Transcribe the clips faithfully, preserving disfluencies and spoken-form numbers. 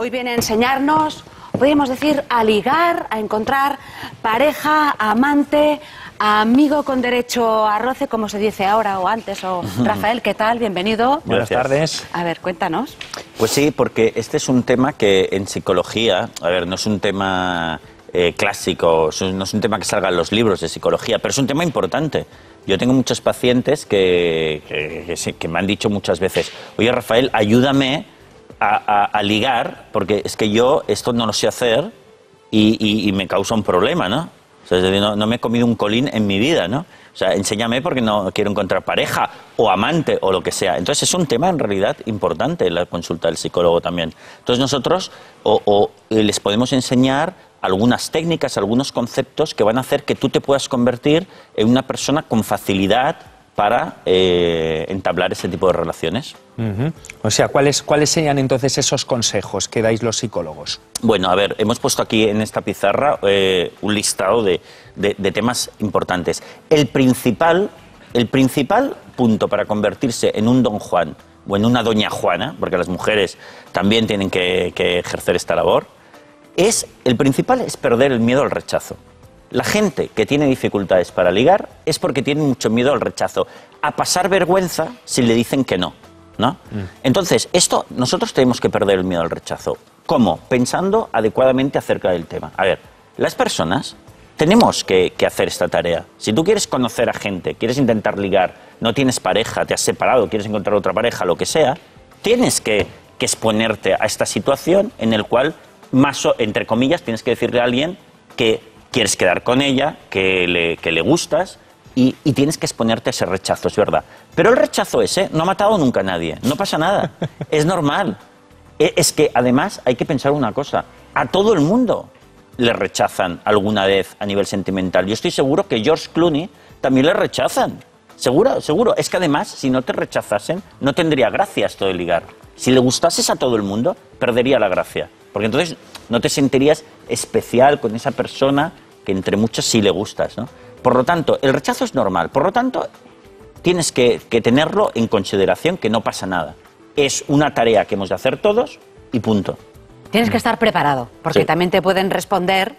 Hoy viene a enseñarnos, podríamos decir, a ligar, a encontrar pareja, amante, amigo con derecho a roce, como se dice ahora o antes. O Rafael, ¿qué tal? Bienvenido. Buenas tardes. A ver, cuéntanos. Pues sí, porque este es un tema que en psicología, a ver, no es un tema eh, clásico, no es un tema que salga en los libros de psicología, pero es un tema importante. Yo tengo muchos pacientes que, que, que, sí, que me han dicho muchas veces, oye Rafael, ayúdame a, a, a ligar, porque es que yo esto no lo sé hacer y, y, y me causa un problema, ¿no? O sea, no, no me he comido un colín en mi vida, ¿no? O sea, enséñame porque no quiero encontrar pareja o amante o lo que sea. Entonces es un tema en realidad importante en la consulta del psicólogo también. Entonces nosotros o, o les podemos enseñar algunas técnicas, algunos conceptos que van a hacer que tú te puedas convertir en una persona con facilidad para eh, entablar ese tipo de relaciones. Uh-huh. O sea, ¿cuáles, ¿cuáles serían entonces esos consejos que dais los psicólogos? Bueno, a ver, hemos puesto aquí en esta pizarra eh, un listado de, de, de temas importantes. El principal, el principal punto para convertirse en un don Juan o en una doña Juana, porque las mujeres también tienen que, que ejercer esta labor, es, el principal es perder el miedo al rechazo. La gente que tiene dificultades para ligar es porque tiene mucho miedo al rechazo, a pasar vergüenza si le dicen que no, ¿no? Mm. Entonces, esto, nosotros tenemos que perder el miedo al rechazo. ¿Cómo? Pensando adecuadamente acerca del tema. A ver, las personas tenemos que, que hacer esta tarea. Si tú quieres conocer a gente, quieres intentar ligar, no tienes pareja, te has separado, quieres encontrar otra pareja, lo que sea, tienes que, que exponerte a esta situación en el cual, más o, entre comillas, tienes que decirle a alguien que quieres quedar con ella, que le, que le gustas y, y tienes que exponerte a ese rechazo, es verdad. Pero el rechazo ese no ha matado nunca a nadie, no pasa nada, es normal. Es que además hay que pensar una cosa, a todo el mundo le rechazan alguna vez a nivel sentimental. Yo estoy seguro que George Clooney también le rechazan, seguro, seguro. Es que además, si no te rechazasen, no tendría gracia esto de ligar. Si le gustases a todo el mundo, perdería la gracia. Porque entonces no te sentirías especial con esa persona que entre muchos sí le gustas, ¿no? Por lo tanto, el rechazo es normal. Por lo tanto, tienes que, que tenerlo en consideración, que no pasa nada. Es una tarea que hemos de hacer todos y punto. Tienes que estar preparado, porque sí. también te pueden responder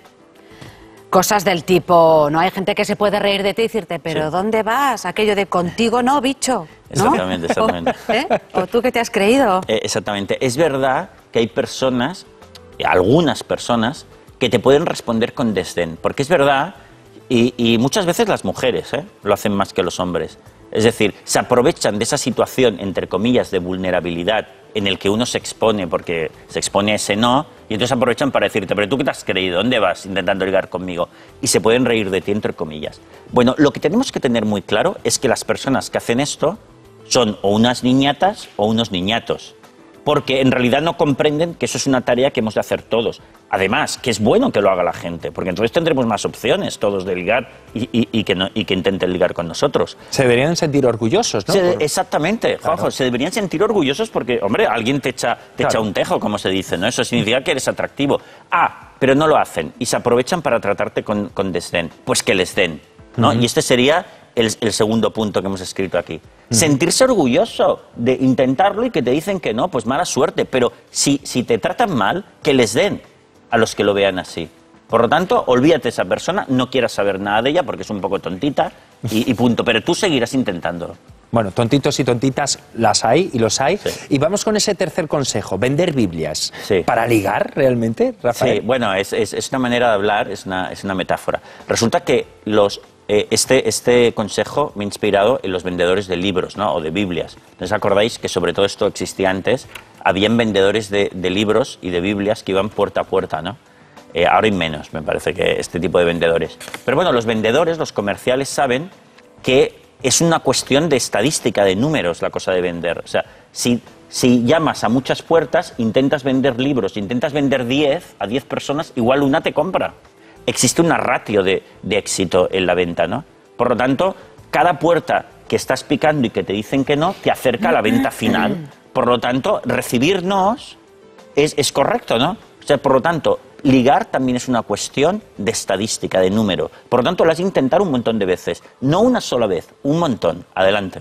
cosas del tipo, no hay gente que se puede reír de ti y decirte, pero sí. ¿Dónde vas? Aquello de contigo no, bicho, ¿no? Exactamente, exactamente. O, ¿eh? ¿O tú qué te has creído? Eh, exactamente. Es verdad que hay personas, algunas personas, que te pueden responder con desdén, porque es verdad, y, y muchas veces las mujeres ¿eh? lo hacen más que los hombres. Es decir, se aprovechan de esa situación, entre comillas, de vulnerabilidad en el que uno se expone, porque se expone a ese no, y entonces aprovechan para decirte, pero ¿tú qué te has creído? ¿Dónde vas intentando ligar conmigo? Y se pueden reír de ti, entre comillas. Bueno, lo que tenemos que tener muy claro es que las personas que hacen esto son o unas niñatas o unos niñatos, porque en realidad no comprenden que eso es una tarea que hemos de hacer todos. Además, que es bueno que lo haga la gente, porque entonces tendremos más opciones todos de ligar y, y, y, que, no, y que intenten ligar con nosotros. Se deberían sentir orgullosos, ¿no? Se, exactamente, Juanjo, claro. Se deberían sentir orgullosos porque, hombre, alguien te echa, te claro. echa un tejo, como se dice, ¿no? Eso significa que eres atractivo. Ah, pero no lo hacen y se aprovechan para tratarte con, con desdén. Pues que les den, ¿no? Uh-huh. Y este sería el, el segundo punto que hemos escrito aquí. Uh-huh. Sentirse orgulloso de intentarlo y que te dicen que no, pues mala suerte. Pero si, si te tratan mal, que les den a los que lo vean así. Por lo tanto, olvídate de esa persona, no quieras saber nada de ella porque es un poco tontita y, y punto. Pero tú seguirás intentándolo. Bueno, tontitos y tontitas las hay y los hay. Sí. Y vamos con ese tercer consejo, vender Biblias. Sí. ¿Para ligar realmente, Rafael? Sí, bueno, es, es, es una manera de hablar, es una, es una metáfora. Resulta que los, eh, este, este consejo me ha inspirado en los vendedores de libros, ¿no? O de Biblias. ¿No os acordáis que sobre todo esto existía antes? Habían vendedores de, de libros y de Biblias que iban puerta a puerta, ¿no? Eh, ahora hay menos, me parece, que este tipo de vendedores. Pero bueno, los vendedores, los comerciales saben que es una cuestión de estadística, de números, la cosa de vender. O sea, si, si llamas a muchas puertas, intentas vender libros, intentas vender diez a diez personas, igual una te compra. Existe una ratio de, de éxito en la venta, ¿no? Por lo tanto, cada puerta que estás picando y que te dicen que no, te acerca a la venta final. Por lo tanto, recibirnos es, es correcto, ¿no? O sea, por lo tanto, ligar también es una cuestión de estadística, de número. Por lo tanto, lo has de intentar un montón de veces. No una sola vez, un montón. Adelante.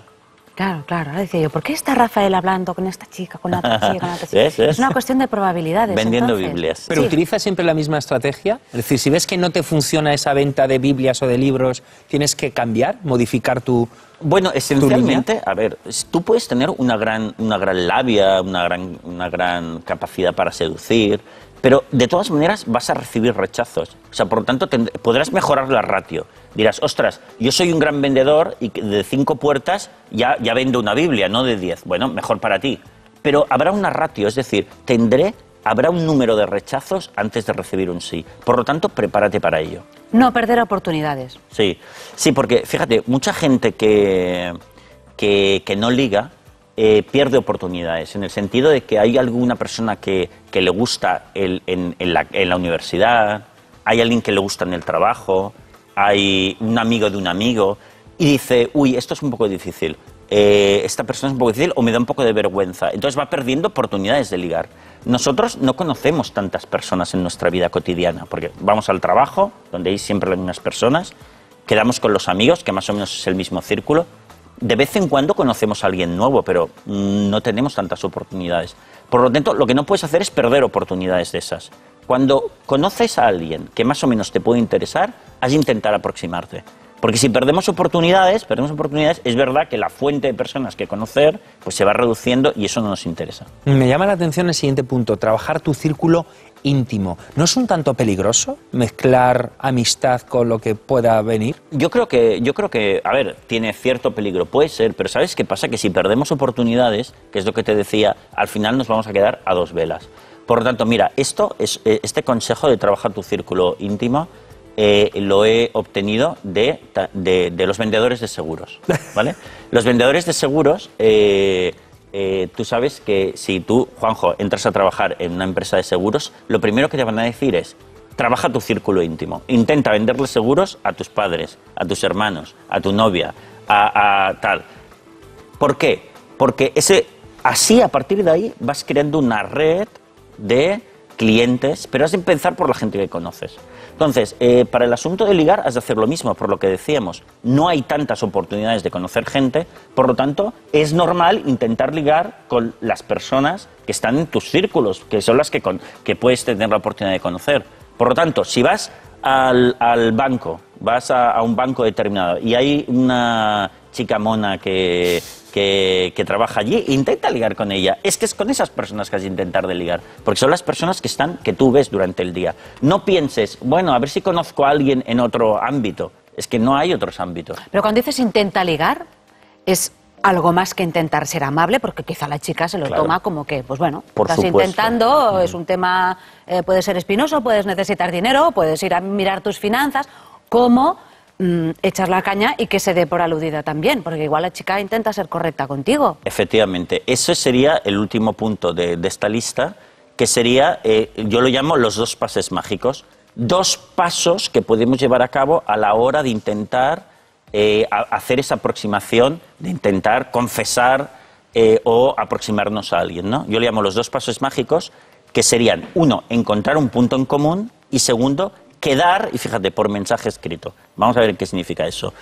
Claro, claro. Ahora decía yo, ¿por qué está Rafael hablando con esta chica, con la otra chica, con la otra chica? ¿Ves? ¿Ves? Es una cuestión de probabilidades. Vendiendo entonces. Biblias. ¿Pero Sí. utiliza siempre la misma estrategia? Es decir, si ves que no te funciona esa venta de Biblias o de libros, ¿tienes que cambiar, modificar tu...? Bueno, esencialmente, a ver, tú puedes tener una gran, una gran labia, una gran, una gran capacidad para seducir, pero de todas maneras vas a recibir rechazos. O sea, por lo tanto, tend- podrás mejorar la ratio. Dirás, ostras, yo soy un gran vendedor y que de cinco puertas ya, ya vendo una Biblia, no de diez. Bueno, mejor para ti. Pero habrá una ratio, es decir, tendré, habrá un número de rechazos antes de recibir un sí. Por lo tanto, prepárate para ello. No perder oportunidades. Sí, sí, porque fíjate, mucha gente que, que, que no liga eh, pierde oportunidades, en el sentido de que hay alguna persona que, que le gusta el- en, en la, en la universidad, hay alguien que le gusta en el trabajo, hay un amigo de un amigo, y dice, uy, esto es un poco difícil, eh, esta persona es un poco difícil o me da un poco de vergüenza. Entonces va perdiendo oportunidades de ligar. Nosotros no conocemos tantas personas en nuestra vida cotidiana, porque vamos al trabajo, donde hay siempre las mismas personas, quedamos con los amigos, que más o menos es el mismo círculo. De vez en cuando conocemos a alguien nuevo, pero mm, no tenemos tantas oportunidades. Por lo tanto, lo que no puedes hacer es perder oportunidades de esas. Cuando conoces a alguien que más o menos te puede interesar, has de intentar aproximarte. Porque si perdemos oportunidades, perdemos oportunidades, es verdad que la fuente de personas que conocer pues se va reduciendo y eso no nos interesa. Me llama la atención el siguiente punto, trabajar tu círculo íntimo. ¿No es un tanto peligroso mezclar amistad con lo que pueda venir? Yo creo que, yo creo que, a ver, tiene cierto peligro, puede ser, pero ¿sabes qué pasa? Que si perdemos oportunidades, que es lo que te decía, al final nos vamos a quedar a dos velas. Por lo tanto, mira, esto es, este consejo de trabajar tu círculo íntimo eh, lo he obtenido de, de, de los vendedores de seguros, ¿vale? Los vendedores de seguros, eh, eh, tú sabes que si tú, Juanjo, entras a trabajar en una empresa de seguros, lo primero que te van a decir es, trabaja tu círculo íntimo, intenta venderle seguros a tus padres, a tus hermanos, a tu novia, a, a tal. ¿Por qué? Porque ese, así, a partir de ahí, vas creando una red de clientes, pero has de empezar por la gente que conoces. Entonces, eh, para el asunto de ligar has de hacer lo mismo, por lo que decíamos, no hay tantas oportunidades de conocer gente, por lo tanto, es normal intentar ligar con las personas que están en tus círculos, que son las que, con, que puedes tener la oportunidad de conocer. Por lo tanto, si vas al, al banco, vas a, a un banco determinado y hay una chica mona que, que, que trabaja allí, intenta ligar con ella. Es que es con esas personas que has de intentar de ligar, porque son las personas que están, que tú ves durante el día. No pienses, bueno, a ver si conozco a alguien en otro ámbito. Es que no hay otros ámbitos. Pero cuando dices intenta ligar, es algo más que intentar ser amable, porque quizá la chica se lo Claro. toma como que, pues bueno, Por estás supuesto. intentando, es un tema, eh, puede ser espinoso, puedes necesitar dinero, puedes ir a mirar tus finanzas, como mm, echar la caña y que se dé por aludida también, porque igual la chica intenta ser correcta contigo. Efectivamente, ese sería el último punto de, de esta lista, que sería, eh, yo lo llamo los dos pases mágicos. Dos pasos que podemos llevar a cabo a la hora de intentar eh, a, hacer esa aproximación, de intentar confesar eh, o aproximarnos a alguien, ¿no? Yo le llamo los dos pasos mágicos, que serían, uno, encontrar un punto en común, y segundo, quedar, y fíjate, por mensaje escrito. Vamos a ver qué significa eso.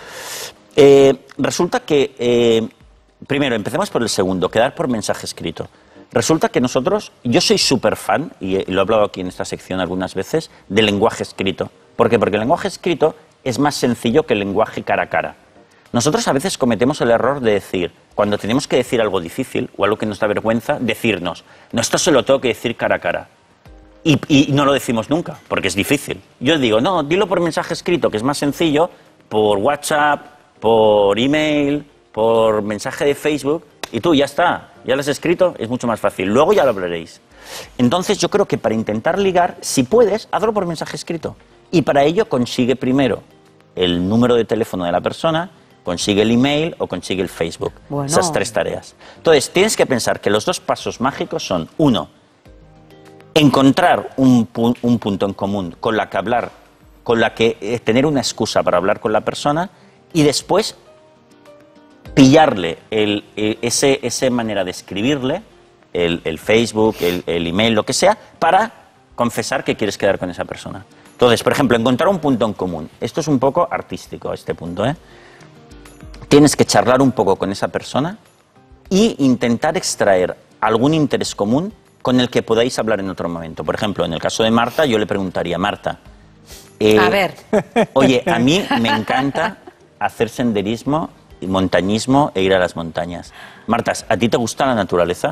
Eh, resulta que, eh, primero, empecemos por el segundo, quedar por mensaje escrito. Resulta que nosotros, yo soy súper fan, y, y lo he hablado aquí en esta sección algunas veces, del lenguaje escrito. ¿Por qué? Porque el lenguaje escrito es más sencillo que el lenguaje cara a cara. Nosotros a veces cometemos el error de decir, cuando tenemos que decir algo difícil o algo que nos da vergüenza, decirnos, no, esto se lo tengo que decir cara a cara. Y, y no lo decimos nunca, porque es difícil. Yo digo, no, dilo por mensaje escrito, que es más sencillo, por WhatsApp, por email, por mensaje de Facebook, y tú, ya está, ya lo has escrito, es mucho más fácil. Luego ya lo hablaréis. Entonces yo creo que para intentar ligar, si puedes, hazlo por mensaje escrito. Y para ello consigue primero el número de teléfono de la persona, consigue el email o consigue el Facebook. Bueno. Esas tres tareas. Entonces tienes que pensar que los dos pasos mágicos son, uno, encontrar un, pu- un punto en común con la que hablar, con la que eh, tener una excusa para hablar con la persona, y después pillarle el, eh, ese, esa manera de escribirle, el, el Facebook, el, el email, lo que sea, para confesar que quieres quedar con esa persona. Entonces, por ejemplo, encontrar un punto en común. Esto es un poco artístico, este punto, ¿eh? tienes que charlar un poco con esa persona e intentar extraer algún interés común con el que podáis hablar en otro momento. Por ejemplo, en el caso de Marta, yo le preguntaría, Marta, eh, a ver. Oye, a mí me encanta hacer senderismo, montañismo e ir a las montañas. Marta, ¿a ti te gusta la naturaleza?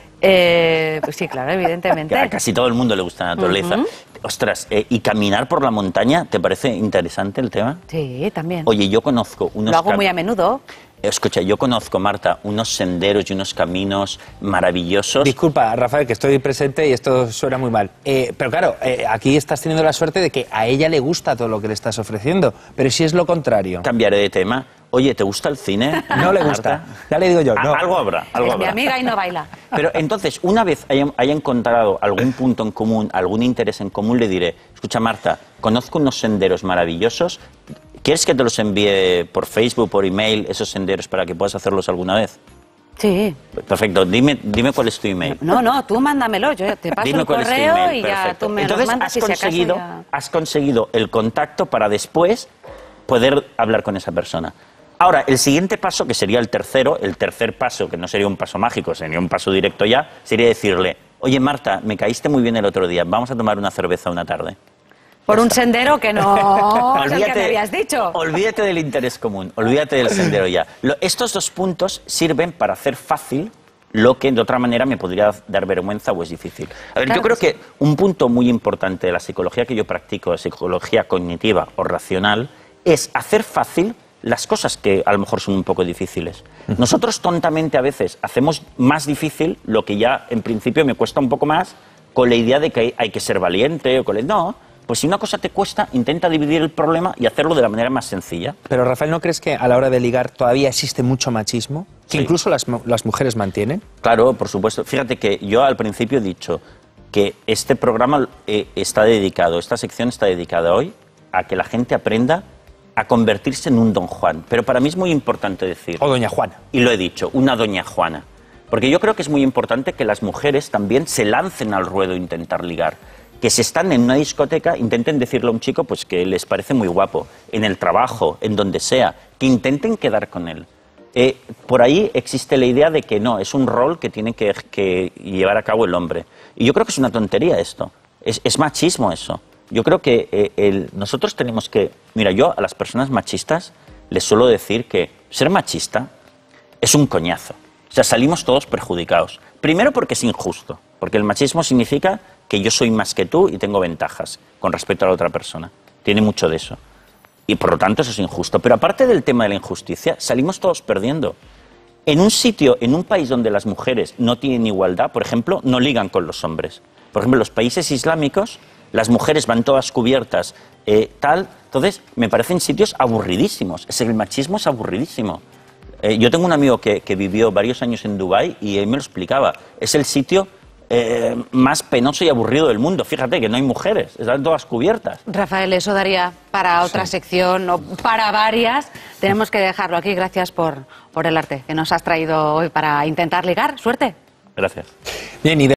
Eh, pues sí, claro, evidentemente. A casi todo el mundo le gusta la naturaleza. Uh-huh. Ostras, eh, ¿y caminar por la montaña te parece interesante el tema? Sí, también. Oye, yo conozco unos... Lo hago muy a menudo. Escucha, yo conozco, Marta, unos senderos y unos caminos maravillosos. Disculpa, Rafael, que estoy presente y esto suena muy mal. Eh, pero claro, eh, aquí estás teniendo la suerte de que a ella le gusta todo lo que le estás ofreciendo. Pero si es lo contrario... Cambiaré de tema. Oye, ¿te gusta el cine? No le gusta. Marta? Ya le digo yo, no. Algo habrá, algo es habrá. mi amiga y no baila. Pero entonces, una vez haya, haya encontrado algún punto en común, algún interés en común, le diré, escucha, Marta, conozco unos senderos maravillosos. ¿Quieres que te los envíe por Facebook, por email, esos senderos, para que puedas hacerlos alguna vez? Sí. Perfecto. Dime, dime cuál es tu email. No, no, tú mándamelo. Yo te paso Dime el cuál correo es tu email. y ya Perfecto. tú me Entonces, los mandas has y si acaso conseguido, ya... has conseguido el contacto para después poder hablar con esa persona. Ahora, el siguiente paso, que sería el tercero, el tercer paso, que no sería un paso mágico, sería un paso directo ya, sería decirle, oye, Marta, me caíste muy bien el otro día, vamos a tomar una cerveza una tarde. Por un sendero que no es el que Olvídate, me habías dicho. Olvídate del interés común, olvídate del sendero ya. Lo- estos dos puntos sirven para hacer fácil lo que de otra manera me podría dar vergüenza o es difícil. A ver, Claro yo creo que que un punto muy importante de la psicología que yo practico, la psicología cognitiva o racional, es hacer fácil las cosas que a lo mejor son un poco difíciles. Nosotros tontamente a veces hacemos más difícil lo que ya en principio me cuesta un poco más, con la idea de que hay, hay que ser valiente o con el... No, pues si una cosa te cuesta, intenta dividir el problema y hacerlo de la manera más sencilla. Pero, Rafael, ¿no crees que a la hora de ligar todavía existe mucho machismo? Que Sí. incluso las, mu- las mujeres mantienen. Claro, por supuesto. Fíjate que yo al principio he dicho que este programa eh, está dedicado, esta sección está dedicada hoy a que la gente aprenda a convertirse en un don Juan. Pero para mí es muy importante decir... O doña Juana. Y lo he dicho, una doña Juana. Porque yo creo que es muy importante que las mujeres también se lancen al ruedo a intentar ligar. Que si están en una discoteca, intenten decirle a un chico pues que les parece muy guapo, en el trabajo, en donde sea, que intenten quedar con él. Eh, por ahí existe la idea de que no, es un rol que tiene que, que llevar a cabo el hombre. Y yo creo que es una tontería esto, es, es machismo eso. Yo creo que eh, el, nosotros tenemos que... Mira, yo a las personas machistas les suelo decir que ser machista es un coñazo. O sea, salimos todos perjudicados. Primero porque es injusto, porque el machismo significa que yo soy más que tú y tengo ventajas con respecto a la otra persona. Tiene mucho de eso. Y por lo tanto eso es injusto. Pero aparte del tema de la injusticia, salimos todos perdiendo. En un sitio, en un país donde las mujeres no tienen igualdad, por ejemplo, no ligan con los hombres. Por ejemplo, en los países islámicos, las mujeres van todas cubiertas, eh, tal. Entonces, me parecen sitios aburridísimos. Es, el machismo es aburridísimo. Eh, yo tengo un amigo que, que vivió varios años en Dubái y él me lo explicaba. Es el sitio eh, más penoso y aburrido del mundo. Fíjate que no hay mujeres, están todas cubiertas. Rafael, eso daría para otra Sí. sección o para varias. Tenemos que dejarlo aquí. Gracias por, por el arte que nos has traído hoy para intentar ligar. Suerte. Gracias. Bien, y de-